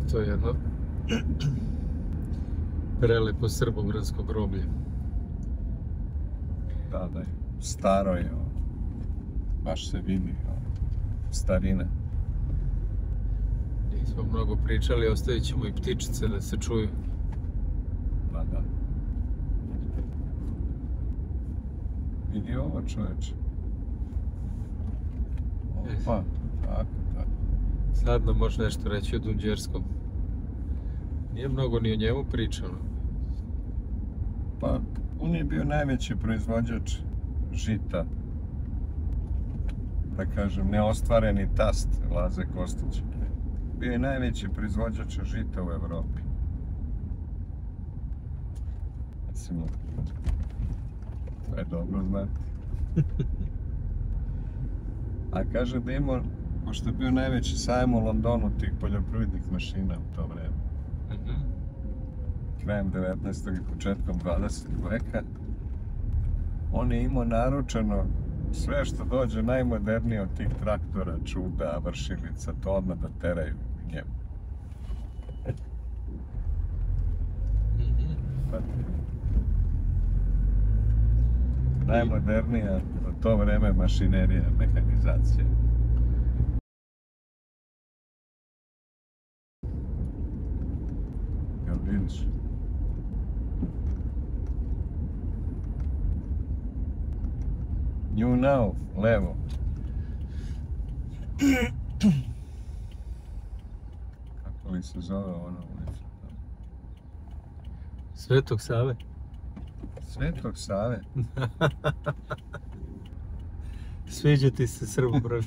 To je jedno prelepo srbobransko groblje. Da, staro je, baš se vidi starina. Nismo mnogo pričali, ostavit ćemo i ptičice da se čuju. Pa da. Vidi ovo, čoveče. Opa, tako. Sad nam može nešto reći o Dunđerskom. Nije mnogo ni o njemu pričano. Pa, on je bio najveći proizvođač žita. Da kažem, neostvareni tast Laze Kostića. Bio je najveći proizvođač žita u Evropi. Recimo, to je dobro znati. A kaže da imao, pošto je bio najveći sajam u Londonu tih poljoprivrednih mašina u to vreme. Krajem 19. i početkom 20. veka. On je imao naručeno sve što dođe najmodernije od tih traktora, čuda, vršilica, to odmah da teraju njemu. Najmodernija u to vreme mašinerija, mehanizacija. Jel vidiš? New Now, levo. Kako li se zove ona ulica? Svetog Save. Svetog Save? Sviđa ti se Srbobran.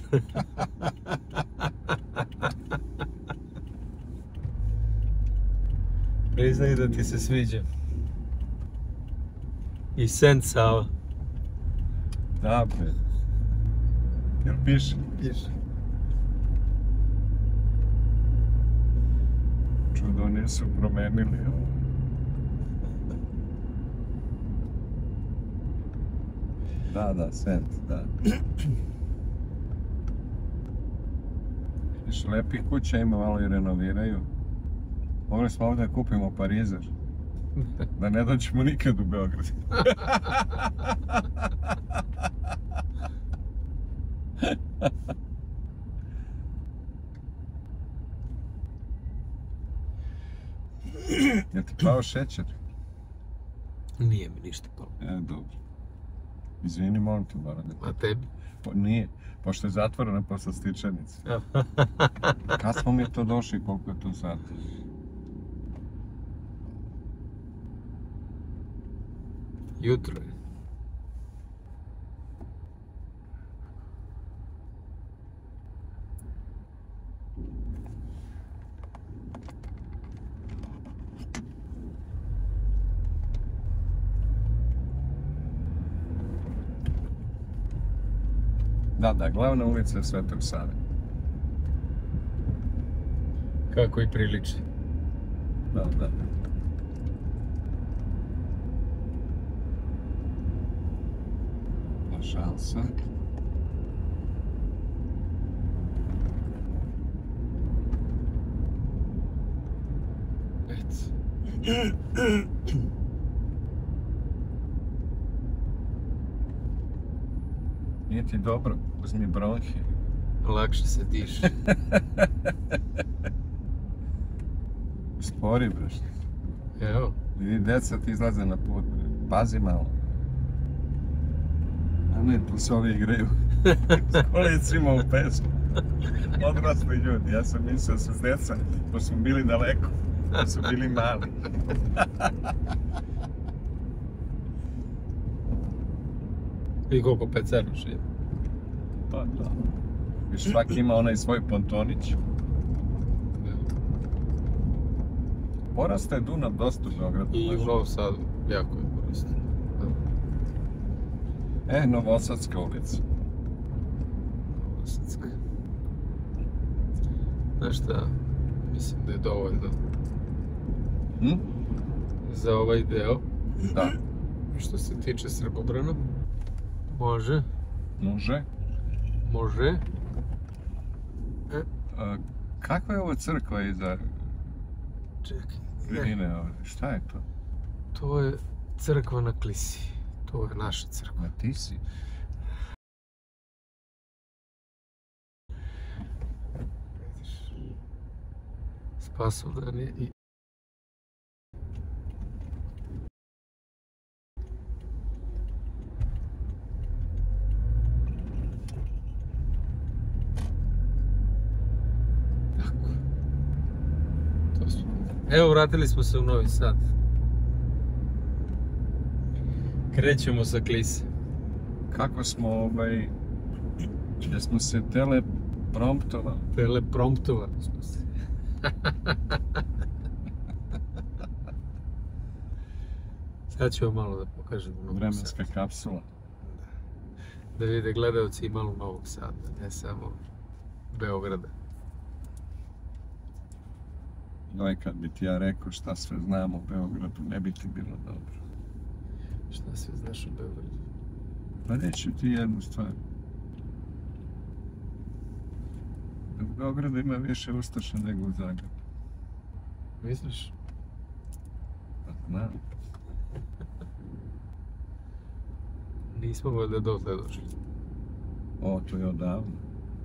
Priznaj da ti se sviđa. I Sent Sava. Da, bre. Jel piše? Piše. Čudo nisu promenili ovo. Da, Sent, da. Viš, lepih kuća ima, malo i renoviraju. Mogli smo ovdje da kupimo parizer. Da ne dođemo nikad u Beograd. Je ti pao šećer? Nije mi ništa palo. Dobro. Izvini, molim te, moram da... A tebi? Nije, pošto je zatvorena posle stičanice. Kad smo mi to došli, koliko je to sati? Jutro je. Da, glavna ulica je Svetog Save. Kako i priliči. Da. Pa šansa. Eto. Nije ti dobro, uzmi bronhi. Lakše se diše. Spori, breš. Evo. Vidi, deca ti izlaze na put. Pazi malo. A ne, tu se ovi igraju. S kolicima u pesmu. Odrasli ljudi. Ja sam mislio su s deca, pošto smo bili daleko. Da su bili mali. I koliko pecaruš je. Pa da. Viš, svaki ima onaj svoj pontonić. Porasta je Dunav dosta u Beogradu. I u Novom Sadu, jako je porasta. Novosadska ulica. Novosadska. Znaš šta, mislim da je dovoljno. Za ovaj deo. Da. Što se tiče Srbobrana. Može. Kakva je ovo crkva iza Čekaj. Krine ovdje, šta je to? To je crkva na Klisi. To je naša crkva. Ma ti si? Vidiš. Spasovdan je i... Tako. To smo. Evo, vratili smo se u Novi Sad. Krećemo sa Klise. Kako smo da smo se telepromptovali? Telepromptovali smo se. Sad ću vam malo da pokažem Novi Sad. Vremenska kapsula. Da vide gledalci i malo Novog Sada, ne samo Beograda. Joj, kad bi ti ja rekao šta sve znam o Beogradu, ne bi ti bilo dobro. Šta sve znaš o Beogradu? Pa reći ti jednu stvar. U Beogradu ima više Ustaša nego u Zagrebu. Misliš? Pa znam. Nismo valjda dotle došli. O, to je odavno.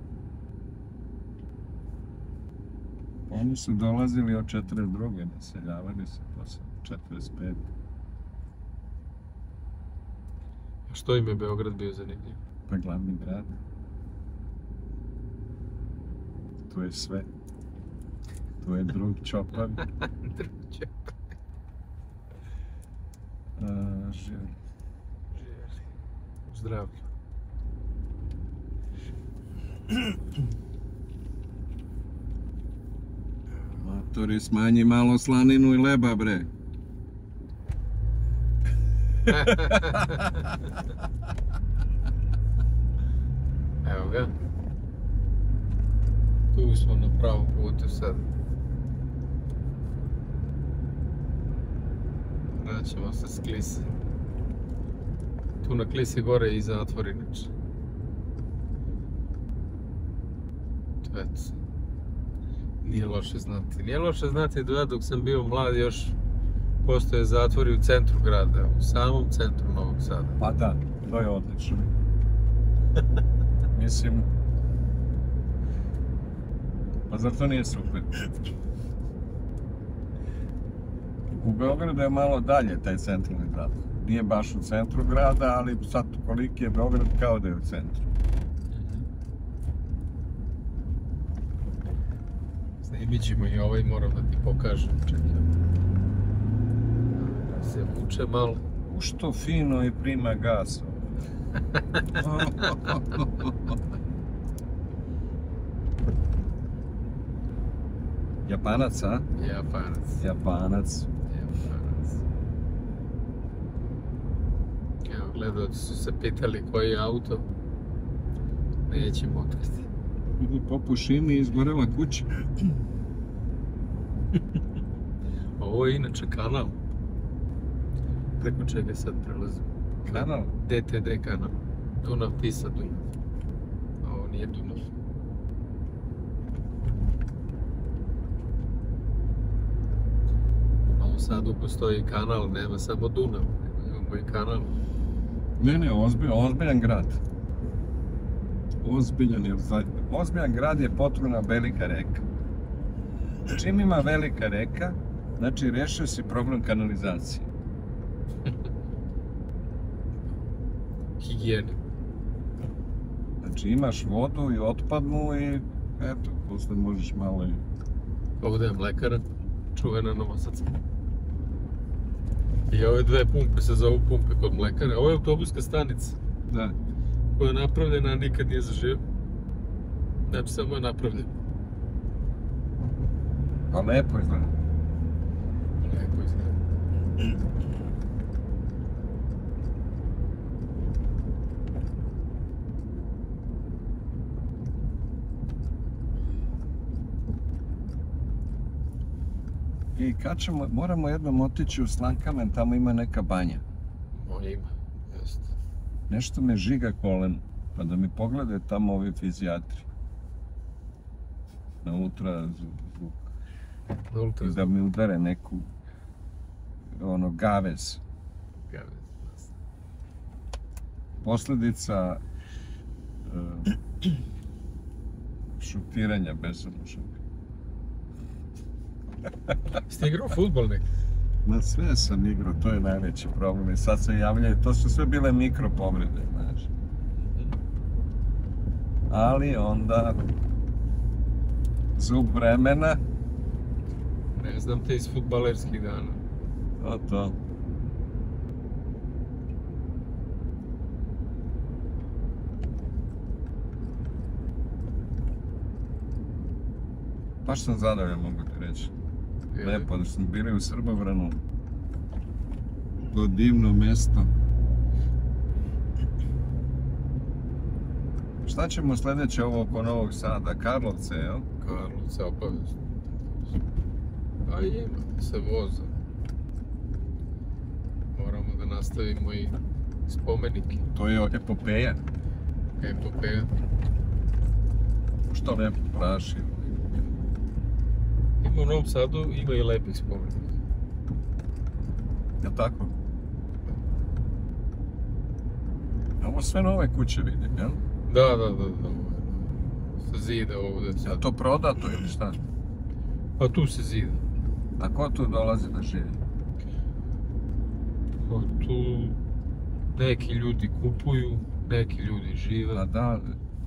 Oni su dolazili od 42. naseljavali se posle 45. A što im je Beograd bio zanimljiv? Pa glavni grad. Tu je sve. Tu je drug Čopan. Živjeli. Zdravlju. Matori, smanji malo slaninu i leba, bre. Evo ga. Tu smo na pravom putu sad. Vraćamo se s Klise. Tu na Klisi gore i zatvor inače. To eto. Nije loše znati. Nije loše znati da dok sam bio mlad još postoje zatvori u centru grada, u samom centru Novog Sada. Pa da, to je odlično. Mislim... Pa zar to nije super? U Beogradu je malo dalje taj centralni zatvor. Nije baš u centru grada, ali sad koliki je Beograd kao da je u centru. Snimit ćemo i ovaj, moram da ti pokažem. Čekaj. Da se vuče malo. Što fino i prima gas. Japanac, a? Japanac. Japanac. Japanac. Evo, gledalci su se pitali koji je auto. Nećemo otkriti. Po pušini izgorela kuća. Ovo je inače kanal. Preko čega sad prelazim. Kanal? DTD kanal. Dunav, Tisa, Dunav. A ovo nije Dunav. U Novom Sadu postoji kanal, nema samo Dunav. Imamo i kanal. Ne, ozbiljan grad. Ozbiljan grad je potrebna velika reka. Čim ima velika reka, znači rešio si problem kanalizacije. Higijene. Znači imaš vodu i otpadnu i eto, posle možeš malo i... Ovdje je mlekara, čuvena Novosadska. I ove dve pumpe se zovu pumpe kod mlekare. Ovo je autobuska stanica. Da. Koja je napravljena, a nikad nije zaživio. Znači, samo je napravljena. Pa lepo izgleda. Lepo izgleda. I kad ćemo, moramo jednom otići u Slankamen, tamo ima neka banja. Moje ima, jeste. Nešto me žiga koleno, pa da mi pogledaju tamo ovi fizijatri. Na ultrazvuk. i da mi udare neku gavez. Posljedica šutiranja bezomučnog. Ste igrao fudbal nekako? Ma sve sam igrao, to je najveći problem i sad se javljaju, to su sve bile mikropovrede, znaš. Ali onda zub vremena. Ne znam te iz fudbalerskih dana. To. Baš sam zadovoljan, mogu ti reći. Lepo, da smo bili u Srbobranu. To divno mjesto. Šta ćemo sljedeće ovo oko Novog Sada? Karlovce, jel? Karlovce, obavezno. A ima se voza. Moramo da nastavimo i spomenike. To je epopeja. Epopeja. Što lepo praši. Ima u Novom Sadu, ima i lepih spomenika. Jel' tako? Ovo sve nove kuće vidim, jel? Da. Se zida ovdje sad. Je to prodato ili šta? Pa tu se zida. A ko tu dolazi da živi? Pa tu neki ljudi kupuju, neki ljudi žive. Pa da.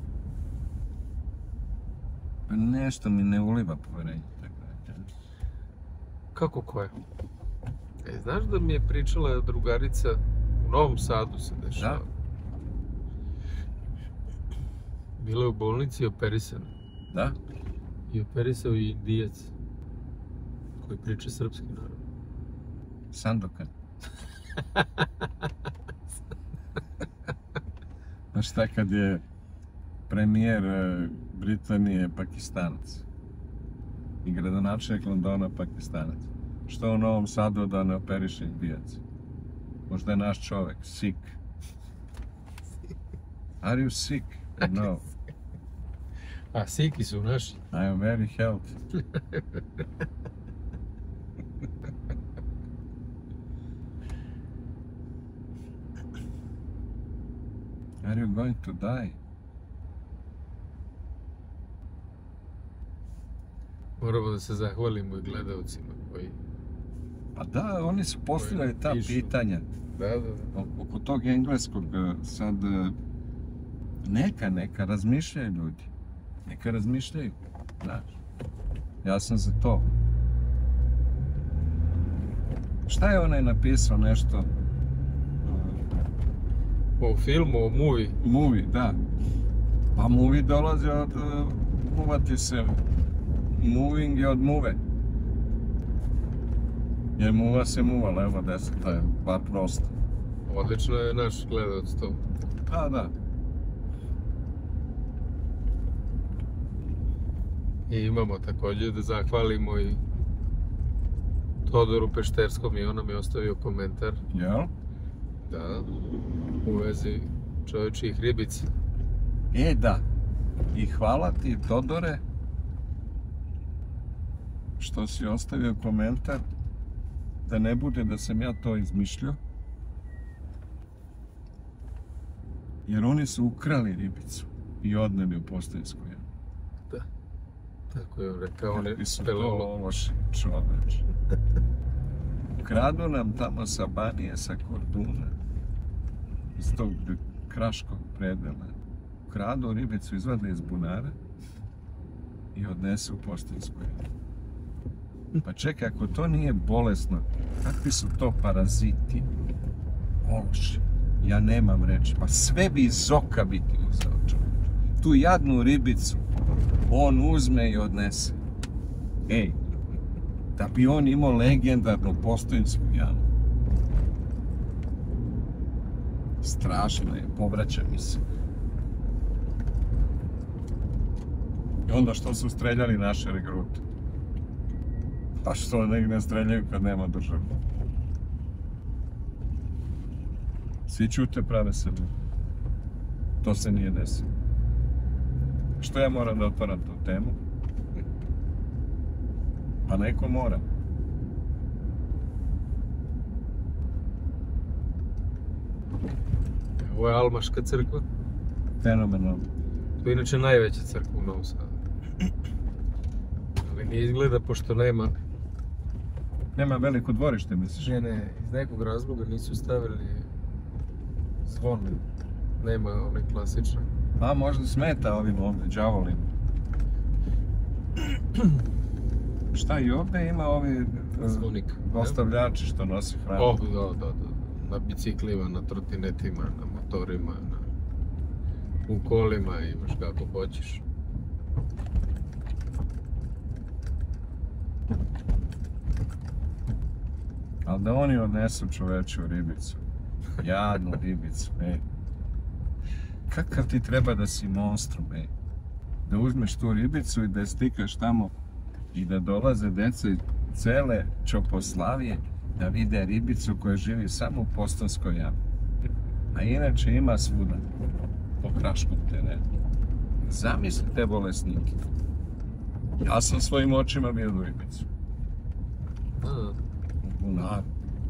Nešto mi ne uliva poverenje. Kako koja? Znaš da mi je pričala drugarica, u Novom Sadu se dešava. Da? Bila je u bolnici i operisana. Da? I operisao i Indijac, koji priča srpski, naravno. Sandokan. Znaš šta kad je premijer Britanije Pakistanac i gradonačelnik Londona Pakistanac? Što u Novom Sadu da ne operiše Indijac? Možda je naš čovek, sick. Are you sick? No. A siki su naši. I am very healthy. Are you going to die? Moramo da se zahvalimo i gledalcima koji... Pa da, oni su postavljali ta pitanja. Da. Oko tog engleskog sad... Neka razmišljaju ljudi. Neka razmišljaju, znaš. Ja sam za to. Šta je onaj napisao nešto? O filmu, o movie? Movie, da. Pa movie dolazi od... Muvati se... Moving je od muve. Jer muva se muva, levo, desno, to je bar prosto. Odlično je naš gledalac to. Da. I imamo također da zahvalimo i Todoru Pešterskom i on nam je ostavio komentar. Jel? Da, u vezi čovječjih ribica. Da. I hvala ti, Todore, što si ostavio komentar, da ne bude da sam ja to izmišljao. Jer oni su ukrali ribicu i odneli u Postajinsku jamu. Da, tako je on rekao, on je to loši čoveč. Kradu nam tamo sa Banije, sa Korduna, iz tog kraškog predela. Kradu ribicu, izvade iz bunara i odnesu u Postajinsku jamu. Pa čekaj, ako to nije bolesno, kakvi su to paraziti? Ološi. Ja nemam reći. Pa sve bi iz oka biti uzeo čovječ. Tu jadnu ribicu on uzme i odnese. Da bi on imao legendarnu Postajinsku jamu. Strašno je, povraća mi se. I onda što su streljali naše regrute? Pa što ne streljaju kad nema države? Svi čute, prave sebe. To se nije desilo. Što ja moram da otvaram tu temu? Pa neko mora. Ovo je Almaška crkva. Fenomenalno. To je inače najveća crkva u Novom Sadu. Ali ne izgleda, pošto nema... Nema veliko dvorište, misliš? Ne, iz nekog razloga nisu stavili zvon. Nema onaj klasičan. A možda smeta ovim ovdje, đavolima. Šta i ovdje ima ovi Zvonik. dostavljači što nosi hranu? Oh, da. Na biciklima, na trotinetima, na motorima, u kolima, imaš kako hoćeš. Ali da oni odnesu čoveče u ribicu. Jadnu ribicu, ej. Kakav ti treba da si monstrum, ej. Da uzmeš tu ribicu i da je stikaš tamo i da dolaze deca iz cele Čoposlavije da vide ribicu koja živi samo u Postojnskoj jami. A inače ima svuda. Po kraškom terenu. Zamisli te bolesnike. Ja sam svojim očima vidio ribicu. U bunaru.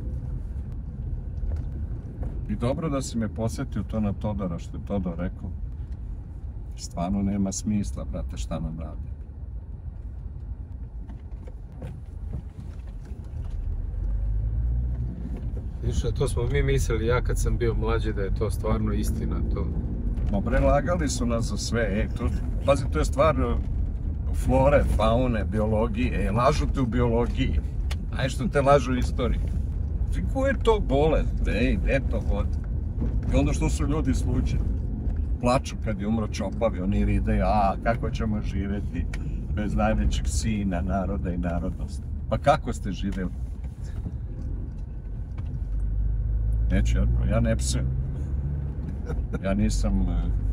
I dobro da si me podsjetio to na Todora, što je Todor rekao. Stvarno nema smisla, brate, šta nam radi. Vidiš, to smo mi mislili, ja kad sam bio mlađi, da je to stvarno istina, to. Ma prelagali su nas za sve, pazi, to je stvar flore, faune, biologije, lažu te u biologiji, aj što te lažu u istoriji. Ko je to bolest, gde to vodi? I onda što su ljudi slučajni, plaču kad je umro Čopavi, oni ride, kako ćemo živjeti bez najvećeg sina, naroda i narodnosti. Pa kako ste živjeli? Neću, ja ne psujem. Ja nisam...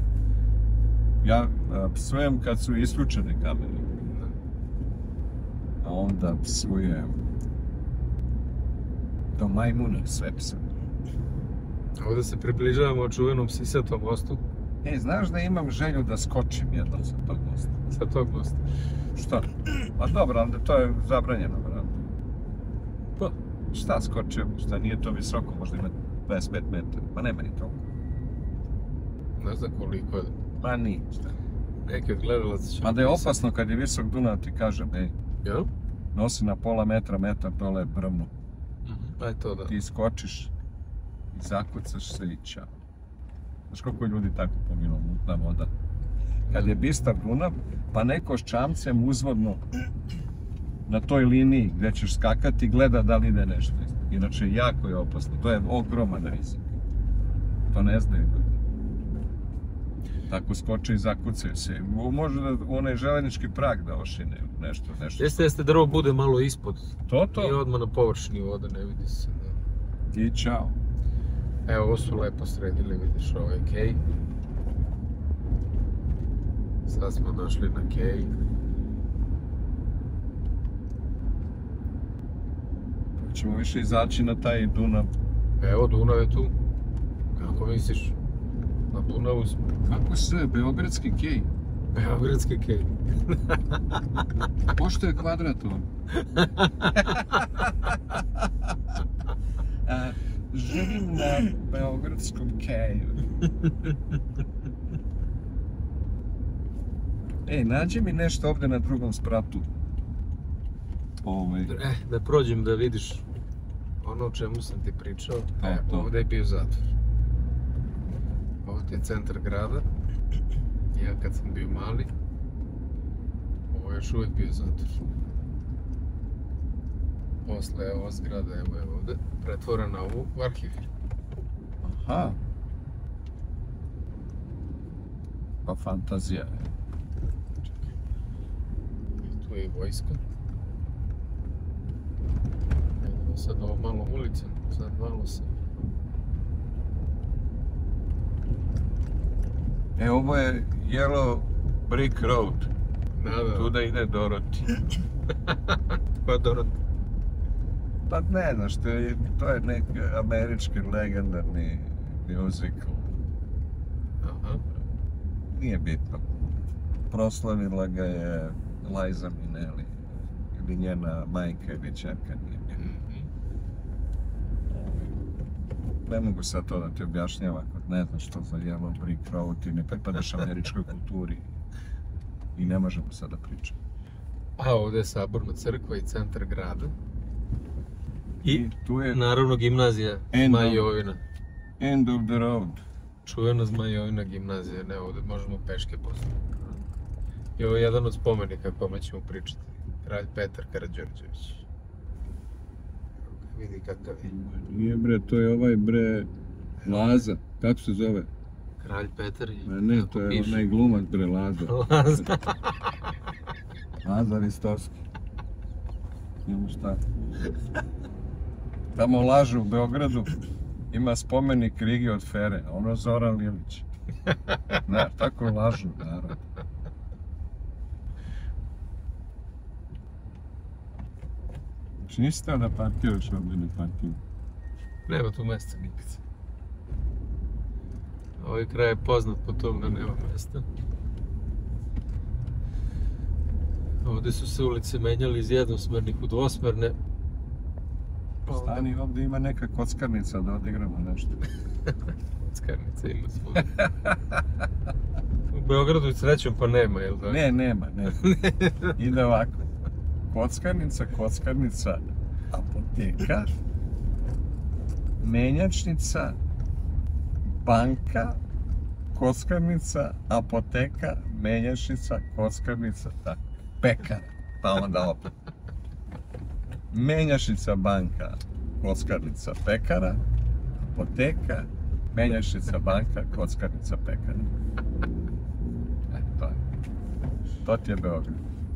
Ja psujem kad su isključene kamere. A onda psujem... Do majmuna sve psujem. Ovdje se približavamo čuvenom Sisatom mostu. Znaš da imam želju da skočim jednom sa tog mosta? Sa tog mosta? Šta? Pa dobro, onda to je zabranjeno, brate. Pa, šta skočim? Šta nije to visoko, možda ima 25 metara, pa nema ni toliko. Ne znam koliko je. Pa nije, šta? Neki od gledalaca će... Ma da je opasno kad je visok Dunav, ti kažem, Jel? nosi na pola metra, metar dole brvnu. Pa je to, da. Ti skočiš i zakucaš se i čao. Znaš koliko ljudi tako pominuo, mutna voda. Kad je bistar Dunav, pa neko s čamcem uzvodno na toj liniji gdje ćeš skakati, gleda da li ide nešto. Inače, jako je opasno. To je ogroman rizik. To ne znaju ljudi. Tako skoče i zakucaju se. Može da onaj željeznički prag da ošine nešto. Jeste, drvo bude malo ispod. To? I odmah na površini vode, ne vidi se. I čao. Evo, ovo su lepo sredili, vidiš, ovo je kej. Sad smo došli na kej. Hoćemo više izaći na taj Dunav. Evo, Dunav je tu. Kako misliš? Na Dunavu smo. Kako se? Beogradski kej? Beogradski kej. Pošto je kvadrat on? Živim na Beogradskom keju. Nađi mi nešto ovdje na drugom spratu. Da prođem da vidiš ono o čemu sam ti pričao. Ovdje je bio zatvor. Ovdje je centar grada. Ja kad sam bio mali, ovo je još uvijek bio zatvor. Posle je ova zgrada, evo je ovdje, pretvorena u arhiv. Aha. Pa fantazija je. Tu je i vojska. Idemo sad ovom malom ulicom, sad malo se... Ovo je Yellow Brick Road. Da. Tu da ide Dorothy. Ko je Dorothy? Pa ne znaš, to je neki američki legendarni musical. Aha. Nije bitno. Proslavila ga je Liza Minnelli. ili njena majka ili ćerka, nije bitno. Ne mogu sad to da ti objašnjava ako ne znaš što za Yellow Brick Road, ti ne pripadaš američkoj kulturi i ne možemo sad da pričamo. A ovdje je Saborna crkva i centar grada. I tu je naravno gimnazija Zmajovina. End of the road. Čuvena Zmajovina gimnazija, ne, ovdje možemo peške poslati. I ovo je jedan od spomenika kome ćemo pričati. Kralj Petar Karađorđević. Vidi kakav je. Nije bre, to je ovaj bre Laza, kako se zove? Kralj Petar i... Ne, to je onaj glumac bre Laza. Laza. Laza Ristovski. Njemu šta? Tamo lažu u Beogradu, ima spomenik Rigi od Fere, a ono Zoran Lilić. Ne, tako lažu, naravno. Znači nisi teo da parkiraš ovdje na parkingu? Nema tu mjesta nikad. Ovaj kraj je poznat po tom da nema mjesta. Ovdje su se ulice menjali iz jednosmernih u dvosmerne. Stani, ovdje ima neka kockarnica da odigramo nešto. Kockarnica ima svoj. U Beogradu srećom pa nema, jel da? Ne, nema. Ide ovako. Kockarnica, apoteka, menjačnica, banka, kockarnica, apoteka, menjačnica, kockarnica, tako. Pekara, pa onda opet. Menjačnica, banka, kockarnica, pekara, apoteka, menjačnica, banka, kockarnica, pekara. To je. To ti je Beograd.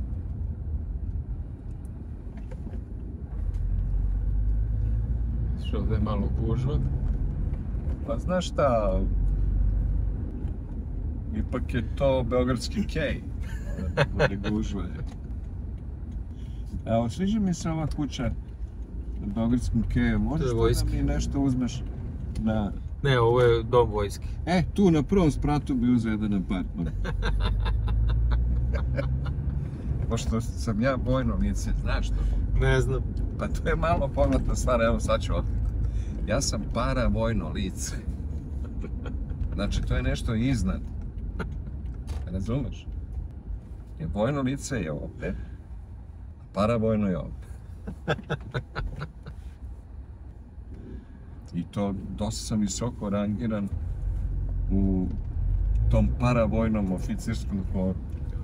Što ovdje je malo gužva. Pa znaš šta, ipak je to beogradski kej. Bude gužva. Evo, sviđa mi se ova kuća na beogradskom keju. Možeš da mi nešto uzmeš na... Ne, ovo je dom vojske. Tu na prvom spratu bi uzeo jedan apartman. Pošto sam ja vojno lice, znaš to? Ne znam. Pa to je malo poznata stvar, evo sad ću otkriti. Ja sam paravojno lice. Znači, to je nešto iznad. Razumeš? Jer vojno lice je ovdje, a paravojno je ovdje. I to dosta sam visoko rangiran u tom paravojnom oficirskom zboru.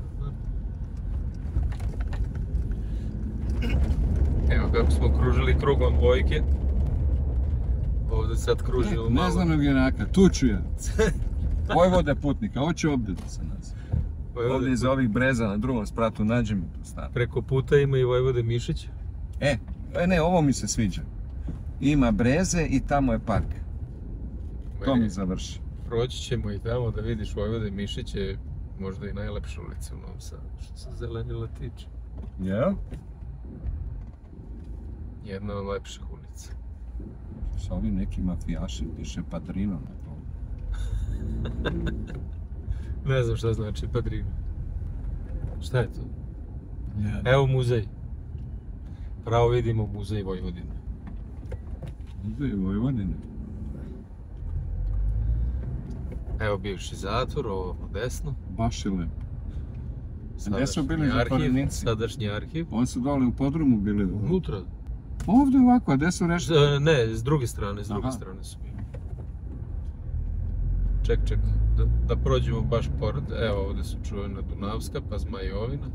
Evo kako smo kružili krugom dvojke. Ovdje sad kružimo malo. Neznanog junaka, tu ću ja. Vojvode putnika, ovo će ovdje da se nazi. Ovdje iza ovih breza na drugom spratu nađem tu stan. Preko puta ima i Vojvode Mišić. Ne, ovo mi se sviđa. Ima breze i tamo je park. To mi završi. Proći ćemo i tamo da vidiš Vojvode Mišić je možda i najlepša ulica u Novom Sadu, što se zelenila tiče. Jel? Jedna od lepših ulica. S ovim nekim mafijašem piše Padrino na to. Ne znam šta znači Padrino. Šta je to? Evo muzej. Pravo vidimo muzej Vojvodine. Muzej Vojvodine? Evo bivši zatvor, ovo desno. Baš je lepo. Gdje su bili zatvorenici? Sadašnji arhiv. Oni su dole u podrumu bili. Unutra. Ovdje ovako, a gdje su rešili? Ne, s druge strane su bili. Ček, da prođemo baš pored. Evo ovdje su čuvena Dunavska, pa Zmajovina.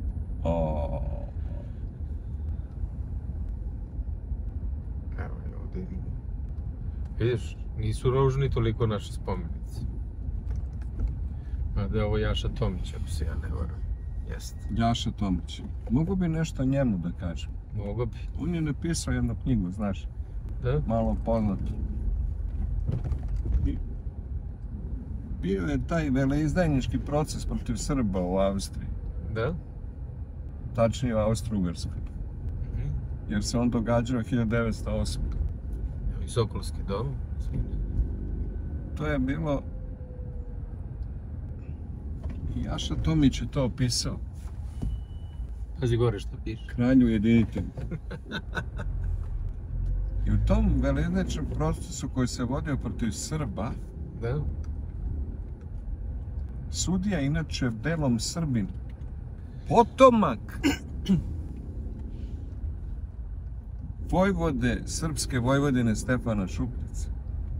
Evo je ovdje. Vidiš, nisu ružni toliko naši spomenici. Da je ovo Jaša Tomić, ako se ja ne varam. Jeste. Jaša Tomić. Mogu bi nešto njemu da kažem? Mogu bi. On je napisao jednu knjigu, znaš. Da? Malo poznato. Bio je taj veleizdajnički proces protiv Srba u Austriji. Da? Tačnije u Austro-Ugarskoj. Jer se on događao 1908. I Sokolski dom. To je bilo... Jaša Tomić je to opisao. Pazi gore što piše. Kralju jedinite. I u tom veleizdajničkom procesu koji se vodio protiv Srba, Da? sudija inače belom Srbin, potomak vojvode, srpske vojvodine Stefana Šupljice.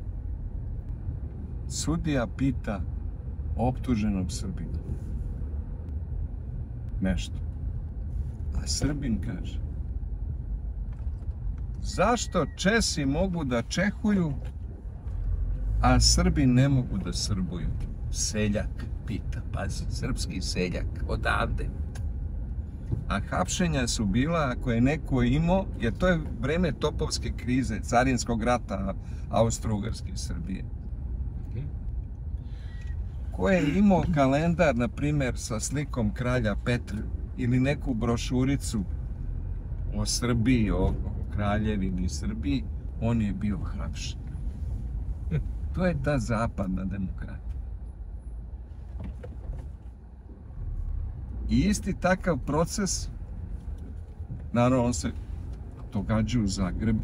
Sudija pita optuženog Srbina nešto. A Srbin kaže: zašto Česi mogu da čehuju, a Srbi ne mogu da srbuju? Seljak pita, pazi, srpski seljak, odavde. A hapšenja su bila, ako je neko imao, jer to je vreme topovske krize, carinskog rata Austro-Ugarske Srbije. Ko je imao kalendar, na primjer, sa slikom kralja Petra ili neku brošuricu o Srbiji, o kraljevini Srbiji, on je bio hapšen. To je ta zapadna demokratija. I isti takav proces, naravno, on se događa u Zagrebu.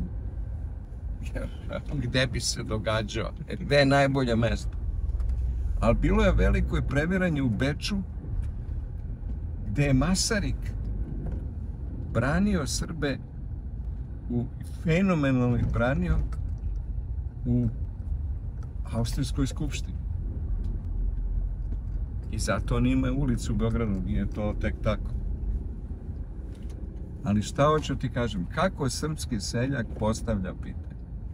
Gde bi se događao? Gde je najbolje mesto? Ali bilo je veliko previranje u Beču, gde je Masarik branio Srbe, fenomenalno ih branio u Austrijskoj skupštini. I zato on ima ulicu u Beogradu, nije to tek tako. Ali šta hoću ti kažem, kako srpski seljak postavlja pitanje?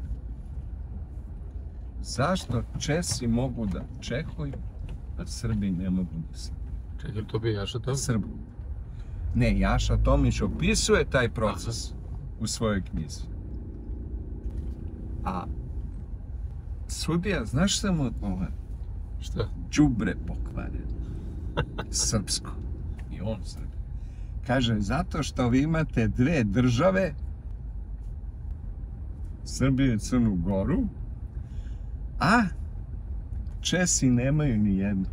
Zašto Česi mogu da čehuju, a Srbi ne mogu da srbuju? Čekaj, to bi Jaša Tomić? Srbu. Ne, Jaša Tomić opisuje taj proces u svojoj knjizi. A sudija, znaš samo Šta? đubre pokvareno. Srpsko. I on Srbi. Kaže, zato što vi imate dve države, Srbiju i Crnu Goru, a Česi nemaju ni jednu.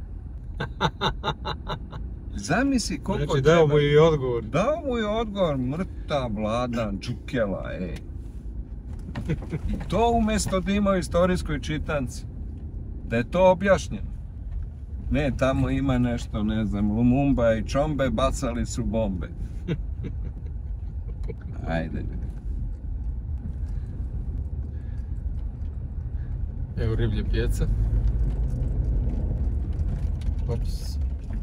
Zamisli koliko Znači, treba... dao mu i odgovor. Dao mu je odgovor, mrta Vladan Đukela, I to umjesto da ima u istorijskoj čitanci. Da je to objašnjeno. Ne, tamo ima nešto, ne znam, Lumumba i Čombe bacali su bombe. Ajde. Evo riblje pijeca. Ops.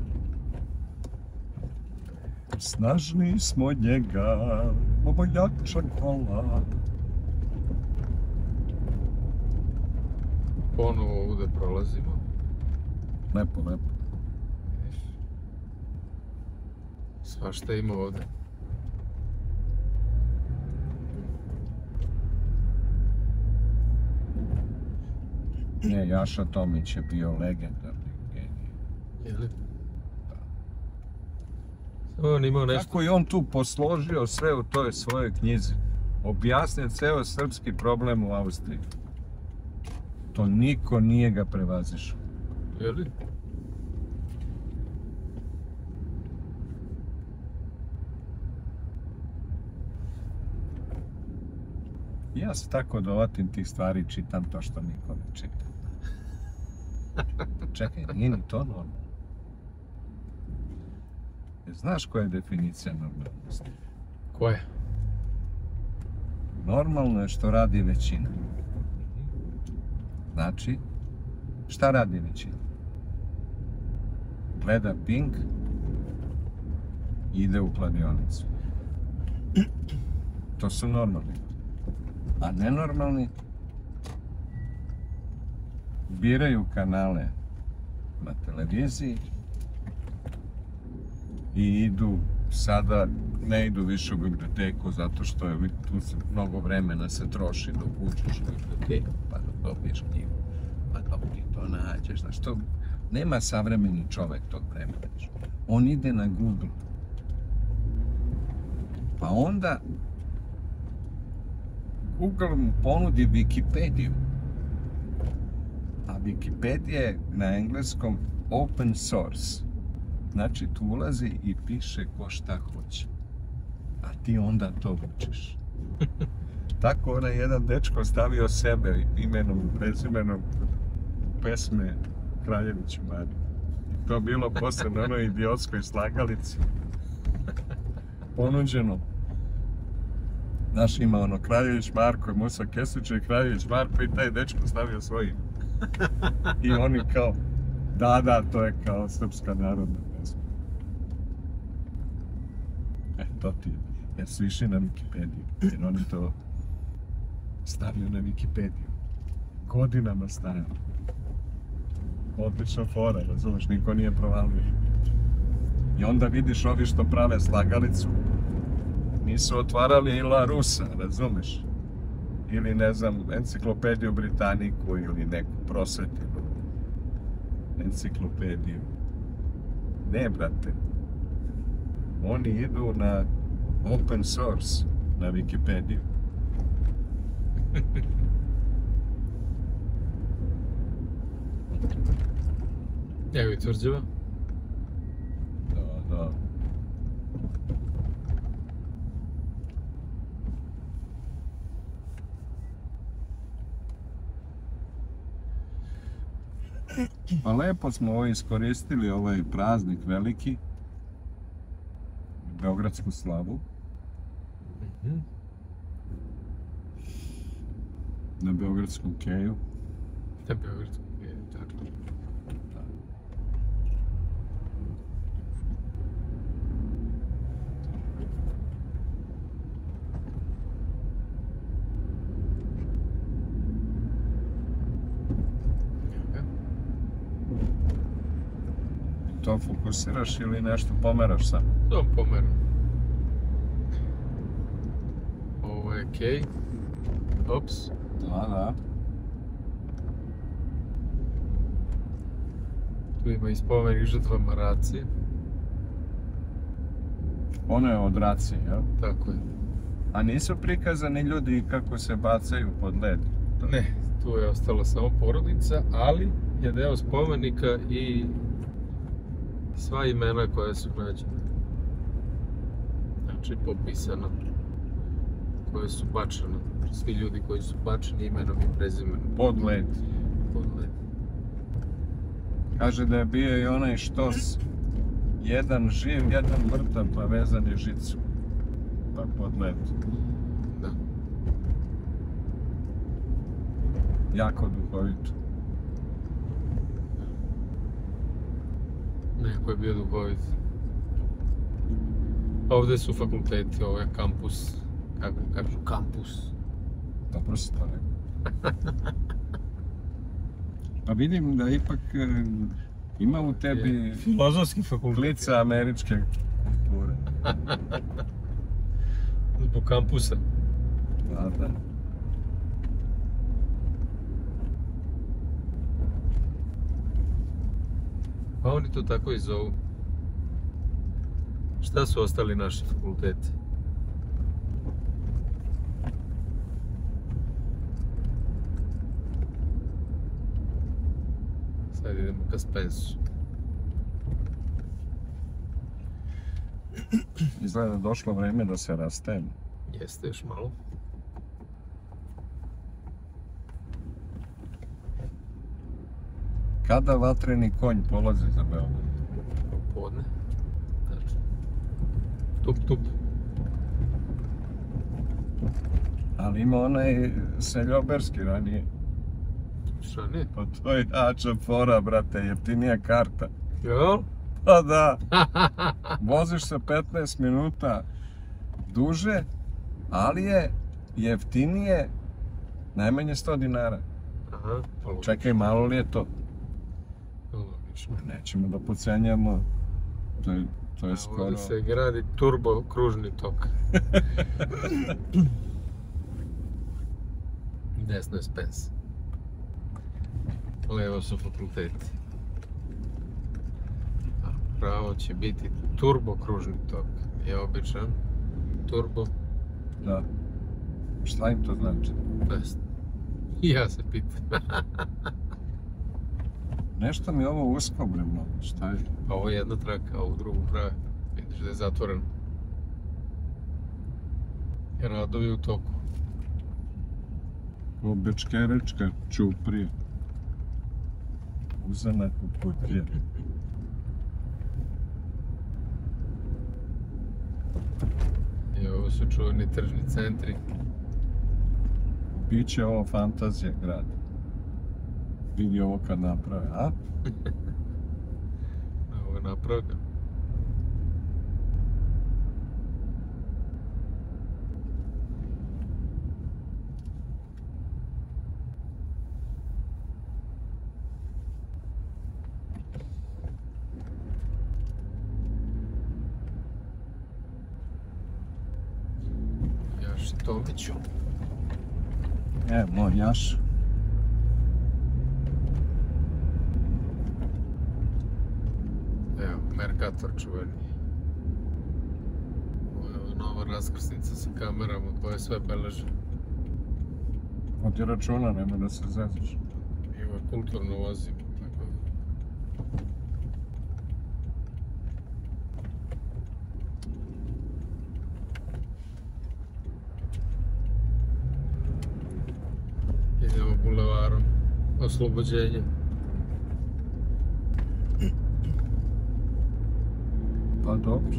Snažni smo njega, ovo jača kola. Ponovo ovdje prolazimo. Lepo, lepo. Svašta ima ovdje. Ne, Jaša Tomić je bio legendarni genij. Jeli? Samo on imao nešto. Kako je on tu posložio sve u toj svojoj knjizi. Objasnio ceo srpski problem u Austriji. To niko nije ga prevazišao. Jeli? Ja se tako dovatim tih stvari, čitam to što niko ne čita. Čekaj, nije ni to normalno. Znaš koja je definicija normalnosti? Koja? Normalno je što radi većina. Znači, šta radi većina? Gleda Pink i ide u kladionicu. To su normalni. A nenormalni biraju kanale na televiziji i idu, sada ne idu više u biblioteku zato što je tu mnogo vremena se troši dok uđeš u biblioteku, pa da dobiješ knjigu, pa dok ti to nađeš, znaš, to nema savremeni čovek tog vremena. On ide na Google, pa onda Google mu ponudi Wikipediju, a Wikipedia je na engleskom open source. Znači, tu ulazi i piše ko šta hoće. a ti onda to vučeš. Tako onaj jedan dečko stavio sebe imenom i prezimenom pesme Kraljević Mari. To bilo posle na onoj idiotskoj slagalici. Ponuđeno. Znaš, ima ono Kraljević Marko i Musa Kesić i Kraljević Marko i taj dečko stavio svoj ime. I oni kao, da, to je kao srpska narodna pesma. To ti je. Jer su išli na Wikipediju. Jer oni to stavljaju na Wikipediju. Godinama stavljaju. Odlična fora, razumeš, niko nije provalio. I onda vidiš ovi što prave slagalicu, nisu otvarali Ila Rusa, razumeš? Ili, ne znam, enciklopediju Britaniku ili neku prosvetinu enciklopediju. Ne, brate. Oni idu na open source, na Wikipediju. Evo i tvrđava. Da. Pa lepo smo iskoristili ovaj praznik veliki, Beogradsku slavu. Na Beogradskom keju. Na Beogradskom keju, tako. To fokusiraš ili nešto pomeraš samo? To pomeram. Ovo je kej. Ops. Da. Tu ima i spomenik žrtvama racije. Ono je od racije, jel? Tako je. A nisu prikazani ljudi kako se bacaju pod led? Ne, tu je ostala samo porodica, ali je deo spomenika i sva imena koja su nađena. Znači popisana. Koje su bačene. Svi ljudi koji su bačeni imenom i prezimenom. Pod led. Pod led. Kaže da je bio i onaj štos. Jedan živ, jedan mrtav, pa vezan je žicu. Pa pod led. Da. Jako duhovito. Neko je bio duhovit. Ovdje su fakulteti, ovo je kampus. Kako kažu, kampus. Dobro si to rekao. Pa vidim da ipak ima u tebi filozofski fakultet. klica američke kulture. Zbog kampusa. Da. Pa oni to tako i zovu. Šta su ostali naši fakulteti? Sad idemo ka Spensu. Izgleda došlo vreme da se rastajemo. Jeste još malo. Kada vatreni konj polazi za Beograd? Popodne. Tačno. Tup. Ali ima onaj seljoberski ranije. Šta ne? Pa to je jača fora, brate, jeftinija karta. Jel? Pa da. Voziš se 15 minuta duže, ali je jeftinije najmanje 100 dinara. Aha. Čekaj, malo li je to? Logično. Nećemo da podcenjamo. To je skoro... Ovdje se gradi turbo kružni tok. Desno je Spence. Levo su fakulteti. A pravo će biti turbo kružni tok. Je običan. Turbo. Da. Šta im to znači? Desno. I ja se pitam. Nešto mi je ovo usko, bre, mnogo. Šta je? Ovo je jedna traka, a ovu drugu prave. Vidiš da je zatvoreno. Radovi u toku. Ko Bečkerečka Ćuprija. Uzanak u Kutlje. I ovo su čuveni tržni centri. Biće ovo fantazija grad. Vidi ovo kad naprave, a? Ovo je napravljeno. Jaši Tomiću. Moj Jaš. Evo, Mercator čuveni. Ovo je nova raskrsnica sa kamerama koje sve beleže. Odi računa, nema da se zezaš. I ovo kulturno vozimo. Tako da. Idemo bulevarom Oslobođenja. Pa dobro.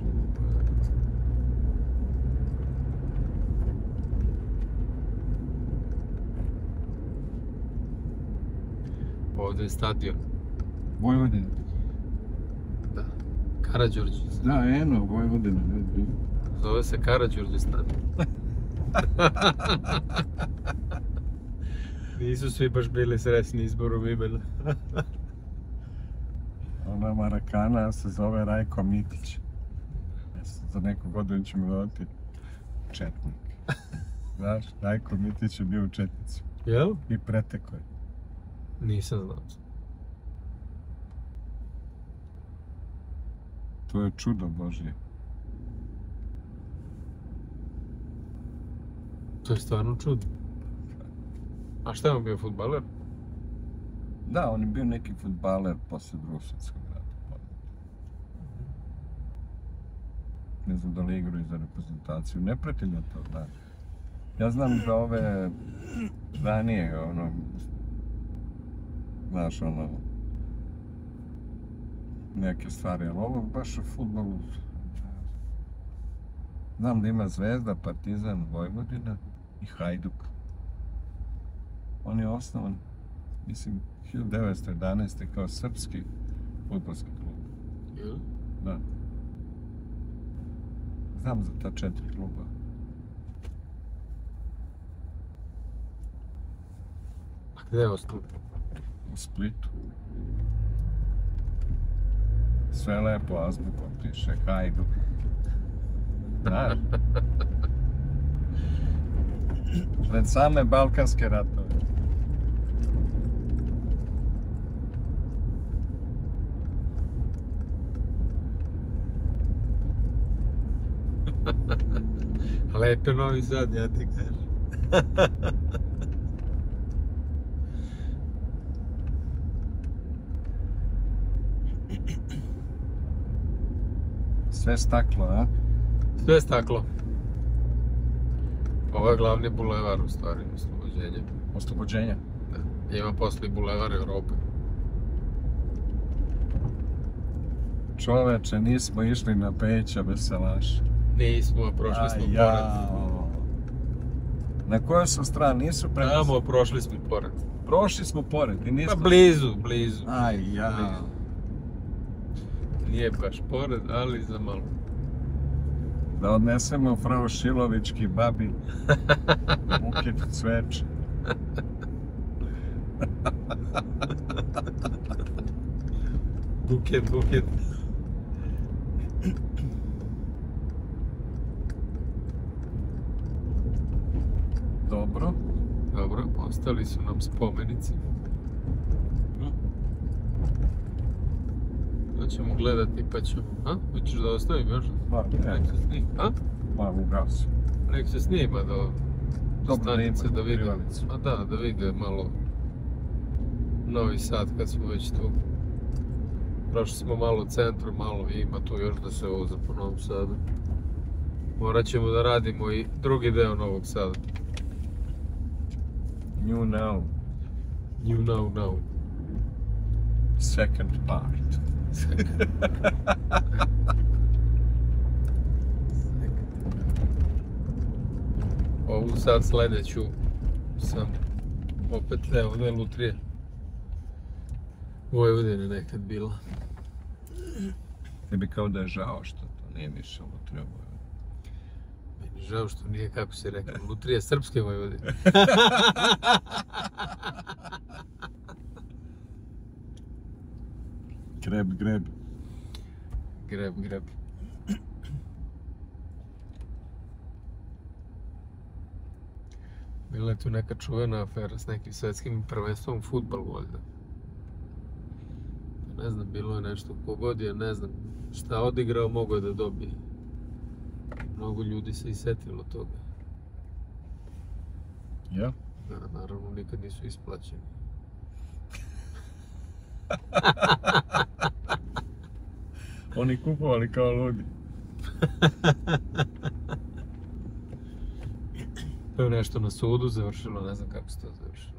Ovdje je stadion. Vojvodina. Da. Karađorđe. Da, eno, Vojvodina. Zove se Karađorđe stadion. Nisu svi baš bili srećni izborom imena. Ona Marakana se zove Rajko Mitić. Za neku godinu će mi dodati četnik. Znaš, Rajko Mitić je bio u četnici. Jel? I preteko je. Nisam znao. To je čudo Božje. To je stvarno čudno. A šta je on bio, fudbaler? Da, on je bio neki fudbaler posle Drugog svjetskog rata. Ne znam da li igraju za reprezentaciju. Ne pratim ja to, da. Ja znam za ove ranije, ono, znaš, ono, neke stvari, ali ovo baš u fudbalu. Znam da ima Zvezda, Partizan, Vojvodina i Hajduk. On je osnovan, mislim, 1911. kao srpski fudbalski klub. Jel? Da. Znam za ta 4 kluba. A gde je osnovan? U Splitu. Sve lepo azbukom piše, Hajduk. Znaš? Pred same balkanske ratove. Lep je Novi Sad, ja ti kažem. Sve staklo, a? Sve staklo. Ovo je glavni bulevar u stvari, Oslobođenja. Oslobođenja. Da. Ima posle bulevar Evrope. Čoveče, nismo išli na Peća veselaša. Nismo, a prošli smo pored. Na kojoj su strani? Nisu prema... Tamo, prošli smo pored. Prošli smo pored i nismo... Pa blizu. Aj, ja. Nije baš pored, ali za malo. Da odnesemo frau Šilovićki babi buket cveće. Buket. Dobro. Dobro, ostali su nam spomenici. To ćemo gledati pa ćemo... A? Hoćeš da ostavim još? Pa, Nek se snima. A? Pa, ugasim. Nek se snima do stanice da vide. privalicu. A da vide malo Novi Sad kad smo već tu. Prošli smo malo u centru, malo ima tu još da se voza po Novom Sadu. Morat ćemo da radimo i drugi deo Novog Sada. New now. You know now. Second part. Ovu sad sledeću sam opet, evo ovdje je lutrija. Vojvodine nekad bila. Tebi kao da je žao što to nije više lutrija Vojvodine. Meni je žao što nije, kako se rekao, lutrija Srpske Vojvodine. Greb. Greb. Bila je tu neka čuvena afera s nekim svetskim prvenstvom u fudbalu, valjda. Ne znam, bilo je nešto, kogod je, ne znam, šta odigrao, mogao je da dobije. Mnogo ljudi se i setilo toga. Ja? Da, naravno, nikad nisu isplaćeni. Oni kupovali kao ludi. To je nešto na sudu završilo, ne znam kako se to završilo.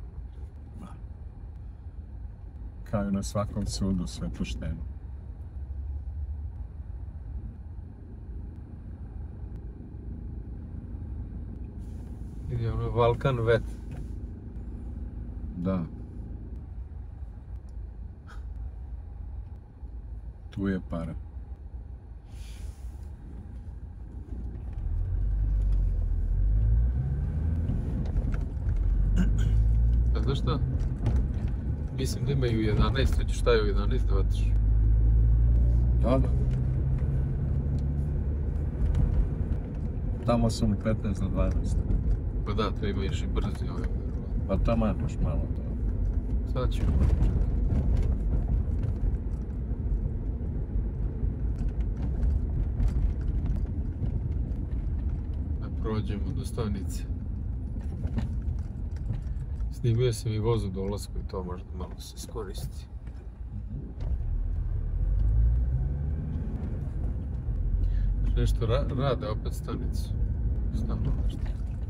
Kao i na svakom sudu, sve pošteno. Vidi, ono je Balkan vet. Da. Tu je para. A znaš šta? Mislim da imaju 11, hoćeš šta je u 11 da vatiš? Da. Tamo su mi 15 do 12. Pa da, to ima još i brzi ovaj. Pa tamo još malo to. Sad ćemo. Da prođemo do stanice. Snimio sam i voz u dolasku i to možda malo se iskoristi. Nešto rade opet stanicu. Stalno nešto.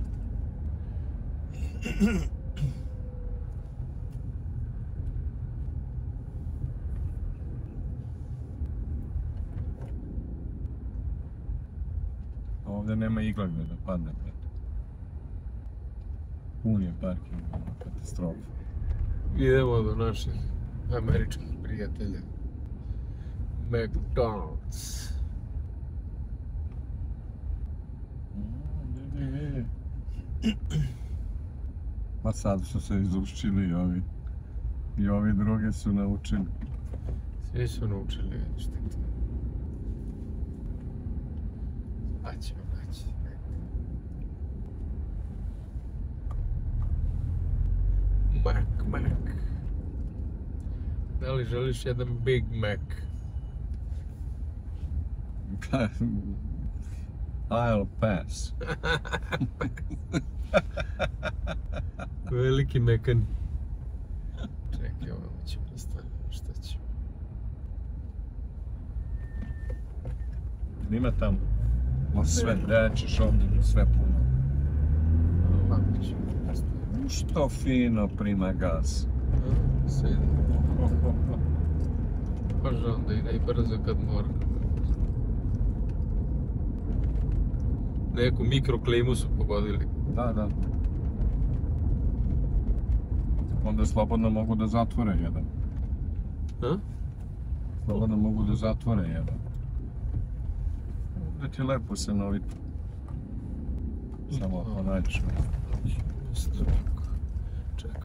Ovdje nema iglagve da padne pred. Pun je parking, katastrofa. Idemo do naših američkih prijatelja. McDonald's. Pa sad su se izučili i ovi drugi su naučili. Svi su naučili, vidiš ti to. Pa ćemo naći. Mac. Da li želiš jedan Big Mac? I'll pass. Veliki mekan. Čekaj, ovo ćemo da stavimo, šta ćemo? Ima tamo. Ma sve, da ćeš ovdje sve puno. Ovako ćemo da stavimo. Što fino prima gas. Sve ide. Može onda ide i brzo kad mora. Neku mikroklimu su pogodili. Da. Onda slobodno mogu da zatvore jedan. A? Slobodno mogu da zatvore jedan. Da ti lepo se noviti. Samo ako nađeš. Isto.